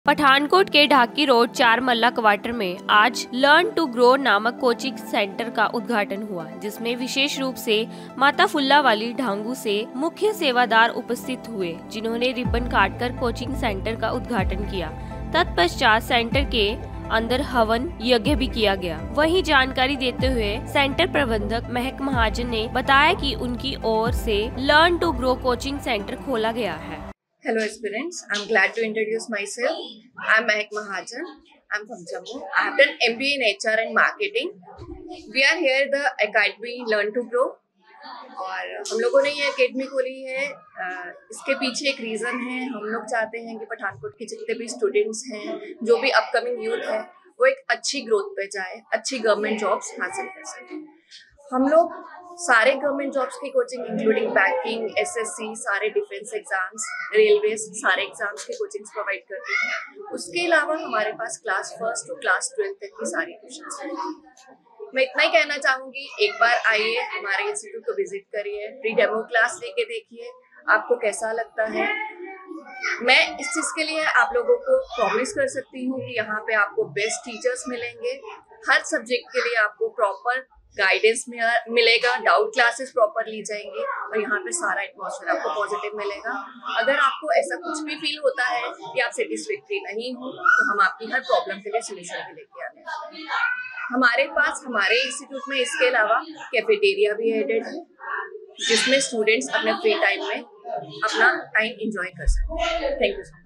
पठानकोट के ढाकी रोड 4 मल्ला क्वार्टर में आज लर्न टू ग्रो नामक कोचिंग सेंटर का उद्घाटन हुआ, जिसमें विशेष रूप से माता फुल्लावाली ढांगू से मुख्य सेवादार उपस्थित हुए, जिन्होंने रिबन काटकर कोचिंग सेंटर का उद्घाटन किया। तत्पश्चात सेंटर के अंदर हवन यज्ञ भी किया गया। वहीं जानकारी देते हुए सेंटर प्रबंधक महक महाजन ने बताया कि उनकी ओर से learn to grow coaching centre खोला गया है। Hello aspirants, I'm glad to introduce myself. I'm Mahek Mahajan. I'm from Jammu. I have done MBA in HR and Marketing. We are here the Academy Learn to Grow. और हम लोगों ने ये academy खोली है, इसके पीछे एक रीज़न है। हम लोग चाहते हैं कि पठानकोट के जितने भी स्टूडेंट्स हैं, जो भी अपकमिंग यूथ है, वो एक अच्छी ग्रोथ पे जाए, अच्छी गवर्नमेंट जॉब्स हासिल कर सकें। हम लोग सारे गवर्नमेंट जॉब्स की कोचिंग इंक्लूडिंग बैंकिंग, एसएससी, सारे डिफेंस एग्जाम्स, रेलवे, सारे एग्जाम्स की कोचिंग्स प्रोवाइड करते हैं। उसके अलावा हमारे पास क्लास 1 to क्लास 12 तक की सारी ट्यूशन्स हैं। मैं इतना ही कहना चाहूँगी, एक बार आइए, हमारे इंस्टीट्यूट को विजिट करिए, फ्री डेमो क्लास लेके देखिए, आपको कैसा लगता है। मैं इस चीज़ के लिए आप लोगों को प्रॉमिस कर सकती हूँ कि यहाँ पे आपको बेस्ट टीचर्स मिलेंगे, हर सब्जेक्ट के लिए आपको प्रॉपर गाइडेंस मिलेगा, डाउट क्लासेस प्रॉपर ली जाएंगी और यहाँ पे सारा एटमॉस्फेयर आपको पॉजिटिव मिलेगा। अगर आपको ऐसा कुछ भी फील होता है कि आप सेटिस्फैक्ट्री नहीं हो, तो हम आपकी हर प्रॉब्लम के लिए सोल्यूशन भी लेके आने वाले हैं। हमारे पास हमारे इंस्टीट्यूट में इसके अलावा कैफेटेरिया भी एडेड है, जिसमें स्टूडेंट्स अपने फ्री टाइम में अपना टाइम एंजॉय कर सकते हैं। Thank you so much.